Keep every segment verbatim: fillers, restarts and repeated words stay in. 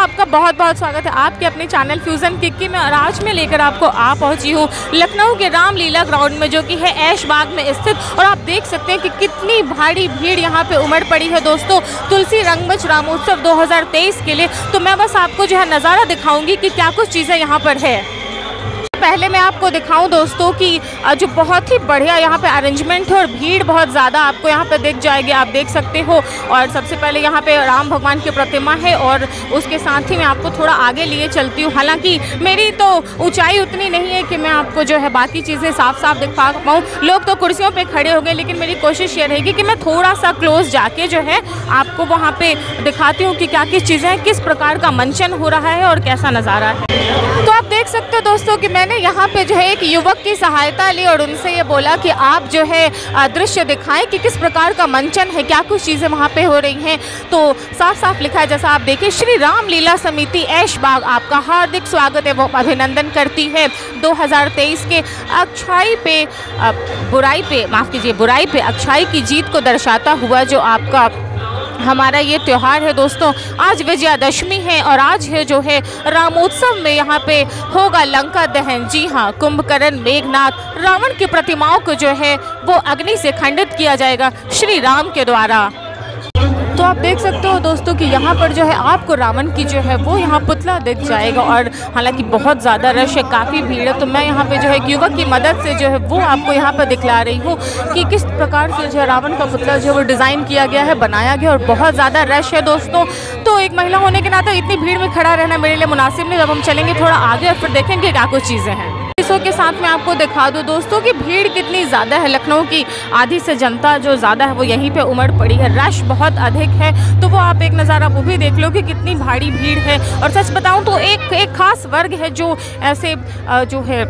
आपका बहुत बहुत स्वागत है आपके अपने चैनल फ्यूज़न किक्की में। और आज मैं लेकर आपको आ पहुंची हूं लखनऊ के रामलीला ग्राउंड में, जो कि है ऐश बाग में स्थित। और आप देख सकते हैं कि कितनी भारी भीड़ यहां पे उमड़ पड़ी है दोस्तों, तुलसी रंगमंच रामोत्सव दो हज़ार तेईस के लिए। तो मैं बस आपको जो है नज़ारा दिखाऊंगी कि क्या कुछ चीज़ें यहाँ पर है। पहले मैं आपको दिखाऊं दोस्तों कि जो बहुत ही बढ़िया यहाँ पे अरेंजमेंट है और भीड़ बहुत ज़्यादा आपको यहाँ पे दिख जाएगी, आप देख सकते हो। और सबसे पहले यहाँ पे राम भगवान की प्रतिमा है और उसके साथ ही मैं आपको थोड़ा आगे लिए चलती हूँ। हालांकि मेरी तो ऊंचाई उतनी नहीं है कि मैं आपको जो है बाकी चीज़ें साफ साफ दिखा पाऊँ। लोग तो कुर्सियों पर खड़े हो गए, लेकिन मेरी कोशिश ये रहेगी कि मैं थोड़ा सा क्लोज जाके जो है आपको वहाँ पर दिखाती हूँ कि क्या किस चीज़ें हैं, किस प्रकार का मंचन हो रहा है और कैसा नज़ारा है। तो आप देख सकते हो दोस्तों कि मैंने यहाँ पे जो है एक युवक की सहायता ली और उनसे ये बोला कि आप जो है दृश्य दिखाएं कि किस प्रकार का मंचन है, क्या कुछ चीज़ें वहाँ पे हो रही हैं। तो साफ साफ लिखा है, जैसा आप देखिए, श्री रामलीला समिति ऐश बाग आपका हार्दिक स्वागत एवं अभिनंदन करती है। दो हज़ार तेईस के अच्छाई पे बुराई पे माफ़ कीजिए बुराई पे अच्छाई की जीत को दर्शाता हुआ जो आपका हमारा ये त्यौहार है दोस्तों। आज विजयादशमी है और आज है जो है रामोत्सव में यहाँ पे होगा लंका दहन। जी हाँ, कुंभकर्ण, मेघनाथ, रावण की प्रतिमाओं को जो है वो अग्नि से खंडित किया जाएगा श्री राम के द्वारा। तो आप देख सकते हो दोस्तों कि यहाँ पर जो है आपको रावण की जो है वो यहाँ पुतला दिख जाएगा। और हालांकि बहुत ज़्यादा रश है, काफ़ी भीड़ है। तो मैं यहाँ पे जो है युवक की मदद से जो है वो आपको यहाँ पर दिखला रही हूँ कि किस प्रकार से जो है रावण का पुतला जो है वो डिज़ाइन किया गया है, बनाया गया। और बहुत ज़्यादा रश है दोस्तों। तो एक महिला होने के नाते इतनी भीड़ में खड़ा रहना मेरे लिए मुनासिब नहीं। जब हम चलेंगे थोड़ा आगे और फिर देखेंगे क्या कुछ चीज़ें हैं। इसो के साथ मैं आपको दिखा दूं दोस्तों कि भीड़ कितनी ज़्यादा है। लखनऊ की आधी से जनता जो ज़्यादा है वो यहीं पे उमड़ पड़ी है, रश बहुत अधिक है। तो वो आप एक नज़ारा वो भी देख लो कि कितनी भारी भीड़ है। और सच बताऊं तो एक एक खास वर्ग है जो ऐसे जो है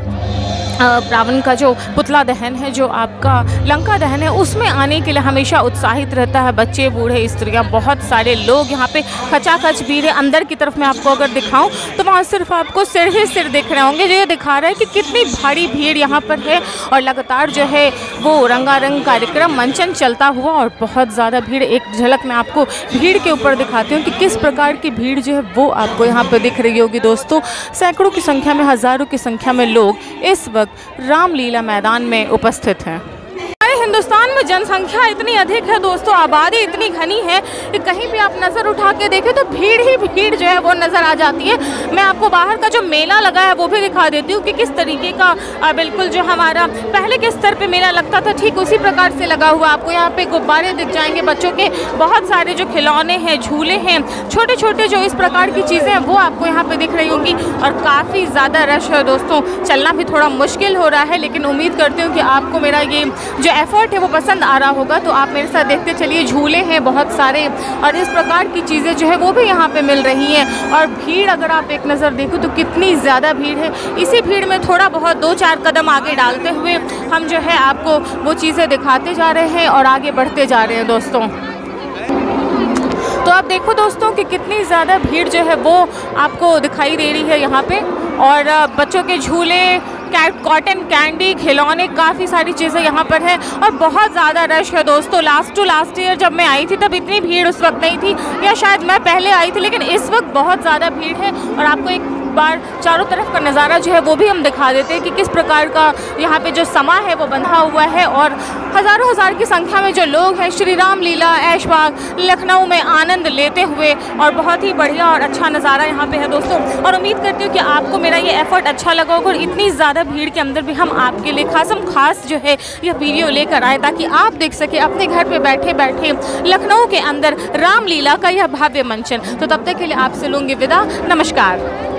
रावण का जो पुतला दहन है, जो आपका लंका दहन है, उसमें आने के लिए हमेशा उत्साहित रहता है। बच्चे, बूढ़े, स्त्रियां, बहुत सारे लोग यहाँ पे खचाखच भीड़ है। अंदर की तरफ मैं आपको अगर दिखाऊं तो वहाँ सिर्फ आपको सिर ही सिर दिख रहे होंगे, जो ये दिखा रहा है कि कितनी भारी भीड़ यहाँ पर है। और लगातार जो है वो रंगारंग कार्यक्रम मंचन चलता हुआ और बहुत ज़्यादा भीड़। एक झलक मैं आपको भीड़ के ऊपर दिखाती हूँ कि किस प्रकार की भीड़ जो है वो आपको यहाँ पर दिख रही होगी दोस्तों। सैकड़ों की संख्या में, हज़ारों की संख्या में लोग इस वक्त रामलीला मैदान में उपस्थित हैं। हमारे हिंदुस्तान में जनसंख्या इतनी अधिक है दोस्तों, आबादी इतनी घनी है कि कहीं भी आप नज़र उठा के देखें तो भीड़ ही भीड़ जो है वो नज़र आ जाती है। मैं आपको बाहर का जो मेला लगा है वो भी दिखा देती हूँ कि किस तरीके का बिल्कुल जो हमारा पहले के स्तर पे मेला लगता था, ठीक उसी प्रकार से लगा हुआ। आपको यहाँ पे गुब्बारे दिख जाएंगे, बच्चों के बहुत सारे जो खिलौने हैं, झूले हैं, छोटे छोटे जो इस प्रकार की चीज़ें हैं वो आपको यहाँ पर दिख रही होगी। और काफ़ी ज़्यादा रश है दोस्तों, चलना भी थोड़ा मुश्किल हो रहा है, लेकिन उम्मीद करती हूँ कि आपको मेरा ये जो एफर्ट है वो पसंद आ रहा होगा। तो आप मेरे साथ देखते चलिए। झूले हैं बहुत सारे और इस प्रकार की चीज़ें जो है वो भी यहाँ पे मिल रही हैं। और भीड़ अगर आप एक नज़र देखो तो कितनी ज़्यादा भीड़ है। इसी भीड़ में थोड़ा बहुत दो चार कदम आगे डालते हुए हम जो है आपको वो चीज़ें दिखाते जा रहे हैं और आगे बढ़ते जा रहे हैं दोस्तों। तो आप देखो दोस्तों कि कितनी ज़्यादा भीड़ जो है वो आपको दिखाई दे रही है यहाँ पे। और बच्चों के झूले, कॉटन कैंडी, खिलौने, काफ़ी सारी चीज़ें यहाँ पर है और बहुत ज़्यादा रश है दोस्तों। लास्ट टू लास्ट ईयर जब मैं आई थी तब इतनी भीड़ उस वक्त नहीं थी, या शायद मैं पहले आई थी, लेकिन इस वक्त बहुत ज़्यादा भीड़ है। और आपको एक बार चारों तरफ का नज़ारा जो है वो भी हम दिखा देते हैं कि किस प्रकार का यहाँ पे जो समा है वो बंधा हुआ है। और हज़ारों हज़ार की संख्या में जो लोग हैं श्री रामलीला ऐश बाग लखनऊ में आनंद लेते हुए, और बहुत ही बढ़िया और अच्छा नज़ारा यहाँ पे है दोस्तों। और उम्मीद करती हूँ कि आपको मेरा ये एफर्ट अच्छा लगा होगा। और इतनी ज़्यादा भीड़ के अंदर भी हम आपके लिए खासम खास जो है यह वीडियो लेकर आए ताकि आप देख सके अपने घर पे बैठे बैठे लखनऊ के अंदर रामलीला का यह भव्य मंचन। तो तब तक के लिए आपसे लूँगी विदा, नमस्कार।